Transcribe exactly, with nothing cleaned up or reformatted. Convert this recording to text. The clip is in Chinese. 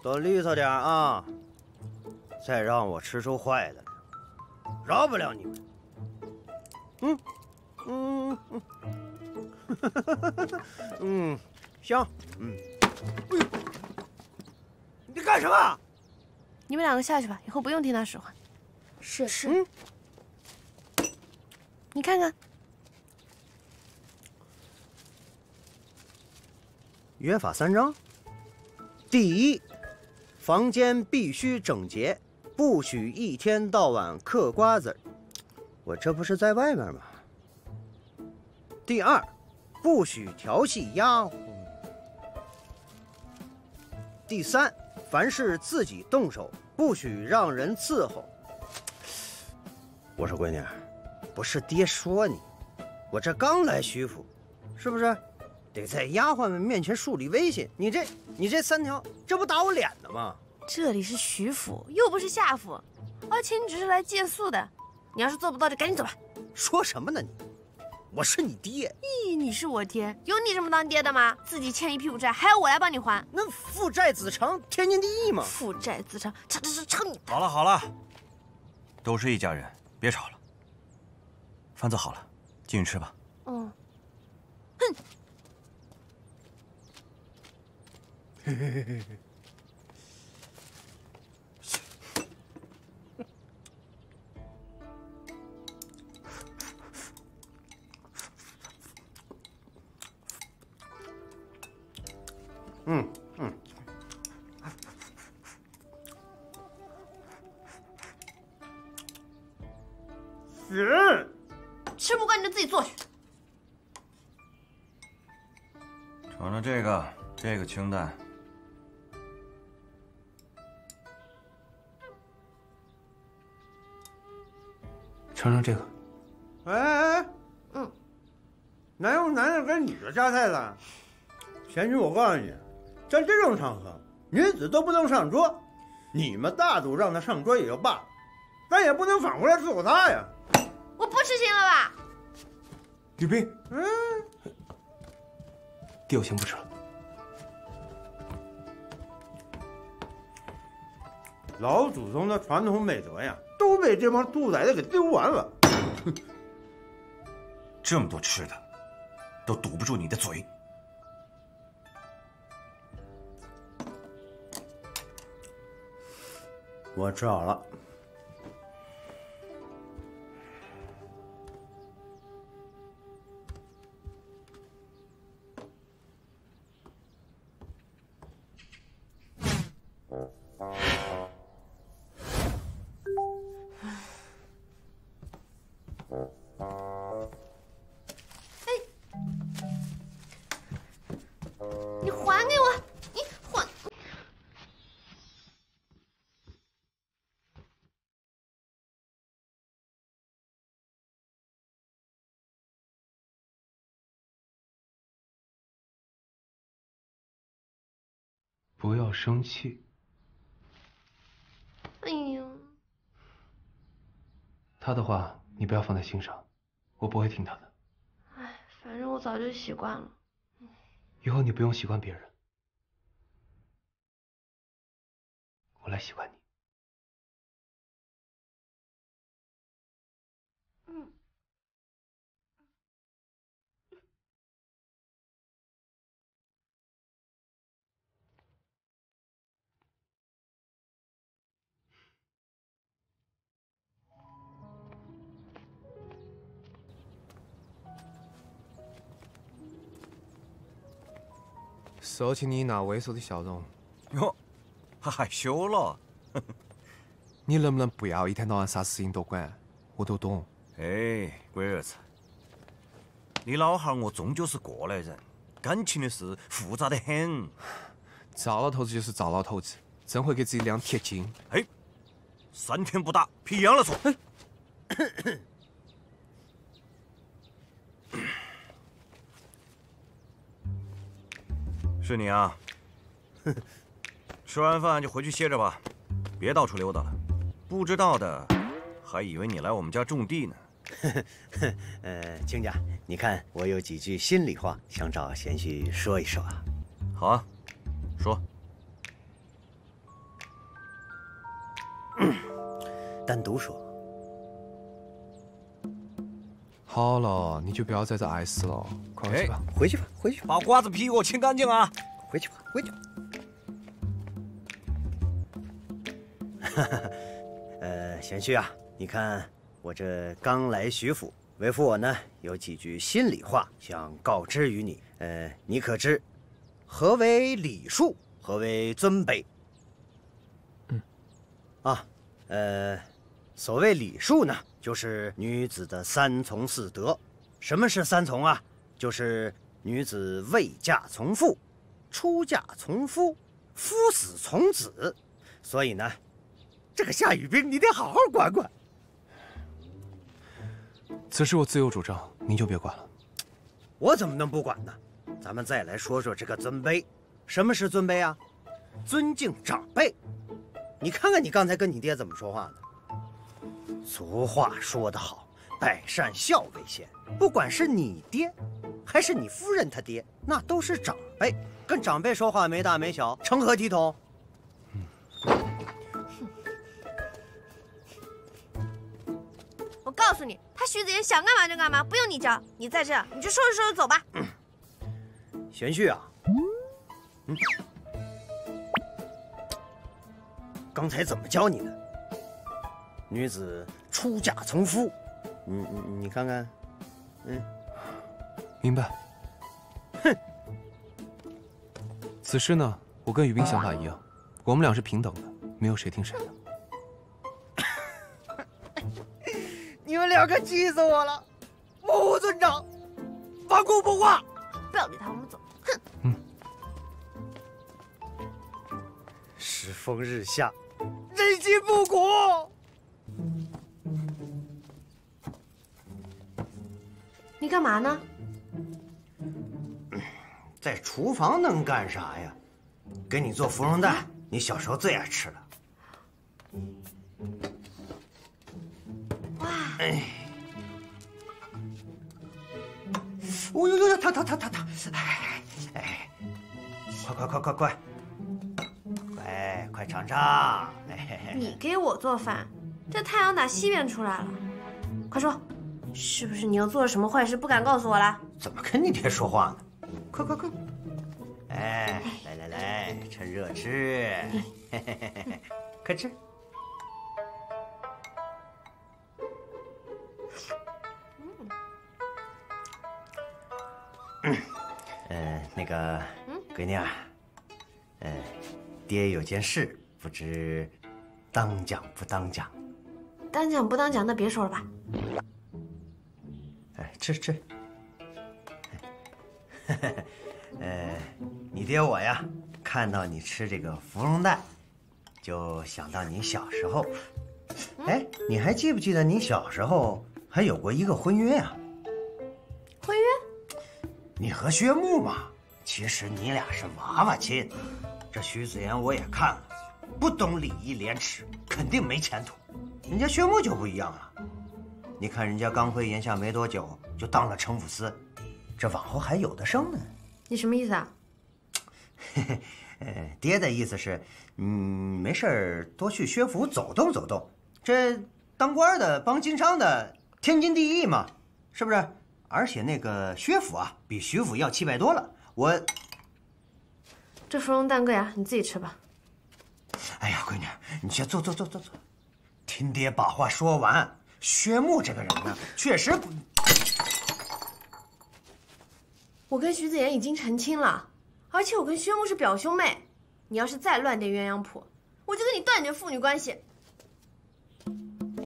都利索点啊！再让我吃出坏的，饶不了你们。嗯嗯嗯，嗯，行，嗯。哎呦，你干什么？ 你们两个下去吧，以后不用听他使唤。 是是。 嗯，你看看。 约法三章：第一，房间必须整洁，不许一天到晚嗑瓜子儿。我这不是在外面吗？第二，不许调戏丫鬟。第三，凡事自己动手，不许让人伺候。我说闺女，不是爹说你，我这刚来徐府，是不是？ 得在丫鬟们面前树立威信，你这你这三条，这不打我脸呢吗？ 这里是徐府，又不是夏府，而且你只是来借宿的。你要是做不到，就赶紧走吧。 说什么呢你？我是你爹。 咦，你是我爹？有你这么当爹的吗？自己欠一屁股债，还要我来帮你还？ 那父债子偿，天经地义嘛。 父债子偿，偿偿偿偿你！ 好了好了，都是一家人，别吵了。饭做好了，进去吃吧。 嗯。哼。 嘿嘿嘿嘿。嗯嗯。是。 吃不惯你就自己坐去。 尝尝这个，这个清淡。 尝尝这个。 哎哎哎， 嗯， 哪有男人跟女的夹菜的？贤妻，我告诉你，在这种场合，女子都不能上桌。你们大度让她上桌也就罢了，但也不能反过来伺候她呀。 我不吃行了吧？ 吕冰， 嗯， 爹，我先不吃了。 老祖宗的传统美德呀，都被这帮兔崽子给丢完了。 这么多吃的，都堵不住你的嘴。 我吃好了。 你还给我！你还！ 不要生气。 哎呦， 他的话你不要放在心上，我不会听他的。 哎，反正我早就习惯了。 以后你不用习惯别人，我来习惯你。 嗯。 收起你那猥琐的笑容。 哟，还害羞了？ 你能不能不要一天到晚啥事情都管？我都懂。 哎，龟儿子，你老汉儿我终究是过来人，感情的事复杂得很。 赵老头子就是赵老头子，真会给自己量铁筋。 哎，三天不打，皮痒了说。是你啊！吃完饭就回去歇着吧，别到处溜达了。不知道的还以为你来我们家种地呢。 呃，亲家，你看我有几句心里话，想找贤婿说一说啊。 好啊，说。 单独说。 好了，你就不要在这碍事了，快回去吧。 回去吧，回去吧， 把瓜子皮给我清干净啊！ 回去吧，回去吧。呃，贤婿啊，你看我这刚来徐府，为父我呢有几句心里话想告知于你。呃，你可知何为礼数，何为尊卑？ 嗯。 啊，呃，所谓礼数呢，就是女子的三从四德。什么是三从啊？就是女子未嫁从父，出嫁从夫，夫死从子。所以呢，这个夏雨冰你得好好管管。 此事我自有主张，您就别管了。 我怎么能不管呢？咱们再来说说这个尊卑。什么是尊卑啊？尊敬长辈。你看看你刚才跟你爹怎么说话呢？俗话说得好，百善孝为先。不管是你爹，还是你夫人他爹，那都是长辈，跟长辈说话没大没小，成何体统？ 我告诉你，他徐子言想干嘛就干嘛，不用你教。你在这，你就收拾收拾走吧。 嗯、贤婿啊，嗯，刚才怎么教你的？女子出嫁从夫，你你你看看，嗯， 明白。 哼， 此事呢，我跟雨冰想法一样，我们俩是平等的，没有谁听谁的。 你们两个气死我了！目无尊长，顽固不化。 不要理他，我们走。哼。 嗯。 时风日下，人心不古。 你干嘛呢？ 在厨房能干啥呀？给你做芙蓉蛋，你小时候最爱吃了。 哇！ 哎，哦呦呦呦，烫烫烫烫烫！哎哎，快快快快快，快快尝尝！哎， 你给我做饭，这太阳打西边出来了，快说，是不是你又做了什么坏事不敢告诉我了？ 怎么跟你爹说话呢？快快快！哎，来来来，趁热吃，嘿嘿嘿嘿，快吃。嗯，呃，那个，闺女儿，呃，爹有件事，不知当讲不当讲？ 当讲不当讲，那别说了吧。 哎，吃吃。呃，你爹我呀，看到你吃这个芙蓉蛋，就想到你小时候。哎，你还记不记得你小时候还有过一个婚约啊？ 婚约？ 你和薛木嘛，其实你俩是娃娃亲。这徐子言我也看了，不懂礼义廉耻，肯定没前途。人家薛木就不一样了，你看人家刚回檐下没多久就当了城府司，这往后还有的生呢。 你什么意思啊？ 呃，爹的意思是，嗯，没事多去薛府走动走动。这当官的帮经商的，天经地义嘛，是不是？而且那个薛府啊，比徐府要气派多了。我这芙蓉蛋贵啊，你自己吃吧。 哎呀，闺女，你先坐坐坐坐坐，听爹把话说完。薛木这个人呢，确实不…… 我跟徐子言已经成亲了，而且我跟薛木是表兄妹。你要是再乱点鸳鸯谱，我就跟你断绝父女关系。